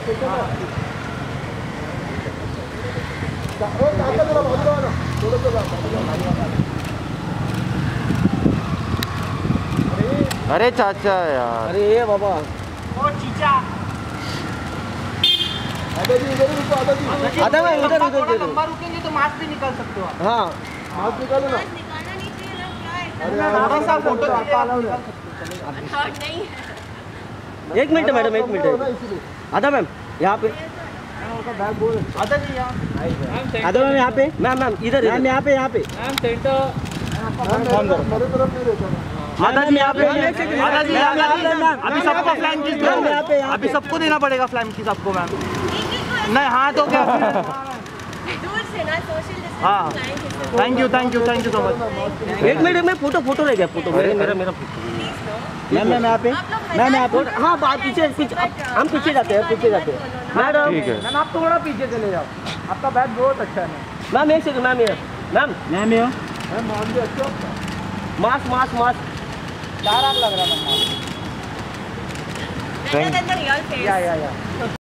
अरे चाचा यार, अरे ये बाबा, ओ चीचा, आधा में उधर उधर लंबा रुकेंगे तो मास्क भी निकाल सकते हो आप। हाँ मास्क निकालो ना। निकालना नहीं चाहिए ना, क्या है? थोड़ा सा फोटो नहीं है। एक मिनट मैडम, एक मिनट। आधा मैम यहाँ पे, आधा जी यहाँ, आधा मैम यहाँ पे, मैम इधर मैम यहाँ पे, यहाँ पे मैम सेंटर, मेरे तरफ नहीं रहता। आधा जी यहाँ पे, आधा जी यहाँ पे। अभी सबको फ्लैंक किस यहाँ पे, अभी सबको देना पड़ेगा फ्लैंक किस सबको मैम। नहीं हाँ तो क्या, दूर से ना, सोशल हाँ distance. Thank you so much. एक मिनट में फोटो रह गया, फोटो मेरा मैम यहाँ पे, मैम यहाँ पे। हाँ पीछे हम पीछे जाते हैं, मैडम। ठीक है। मैम आप थोड़ा पीछे चले जाओ, आपका बैग बहुत अच्छा है मैम एक सेकंड, मैम ये मैम मास्क 4 आग लग रहा है ma'am. Better than the real face. या